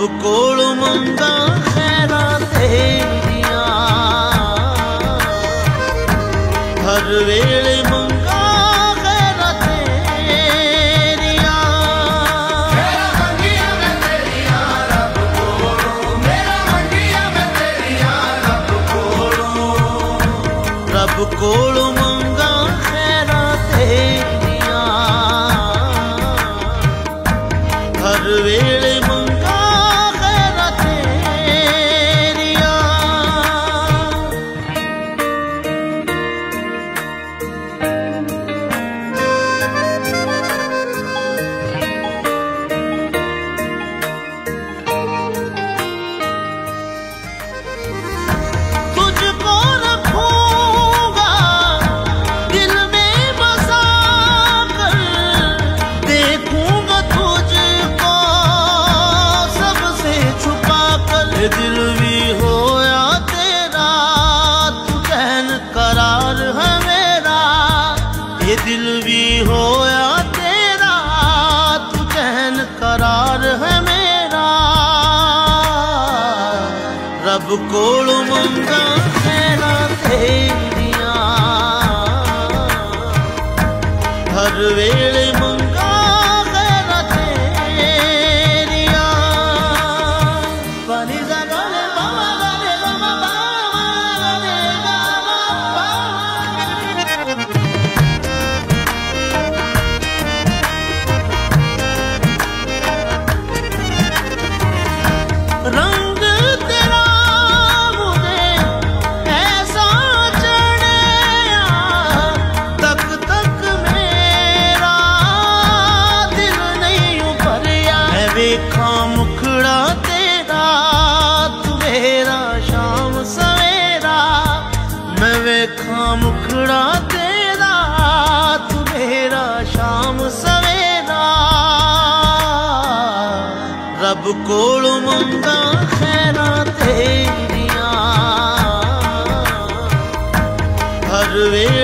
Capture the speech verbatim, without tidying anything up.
कोल मंगा खैरा तेरिया, हर वेले मंगा खैरा तेरिया। मेरा मंगिया मैं तेरिया रब कोलों, मेरा मंगिया मैं तेरिया रब कोलों। रब कोल मंगा खैरा तेरिया, हर वेले मंगा खैरा तेरिया। तुझको रखूंगा दिल में बसा कर, देखूंगा तुझको सबसे छुपा कर। ये दिल भी होया तेरा तू चैन करार है मेरा, ये दिल भी होया तेरा तू चैन करार है मेरा। रब कोल मंगा खैरा तेरिया, हर वेले मंगा खैरा तेरिया। पानी सा गले बाबा गले बाबा बाबा गले बाबा बाबा। रंग तेरा मुझे ऐसा चढ़या, तक तक मेरा दिल नहीं उभरिया। मैं वेखा मुखड़ा तेरा तू मेरा शाम सवेरा, मैं वेखा मुखड़ा तेरा तू मेरा शाम सवेरा। रब कोल मंगा खैरा तेरिया, हर वे